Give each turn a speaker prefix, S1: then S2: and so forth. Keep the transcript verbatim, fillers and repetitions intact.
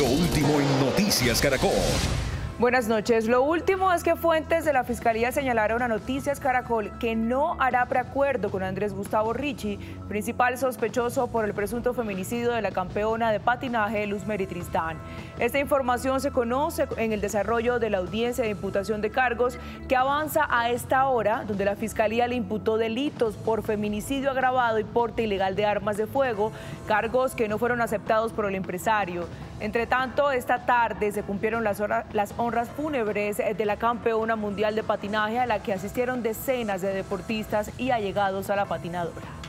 S1: Lo último en Noticias Caracol.
S2: Buenas noches. Lo último es que fuentes de la Fiscalía señalaron a Noticias Caracol que no hará preacuerdo con Andrés Gustavo Ricci, principal sospechoso por el presunto feminicidio de la campeona de patinaje Luzmeri Tristán. Esta información se conoce en el desarrollo de la audiencia de imputación de cargos que avanza a esta hora, donde la Fiscalía le imputó delitos por feminicidio agravado y porte ilegal de armas de fuego, cargos que no fueron aceptados por el empresario. Entre tanto, esta tarde se cumplieron las, horas, las honras fúnebres de la campeona mundial de patinaje, a la que asistieron decenas de deportistas y allegados a la patinadora.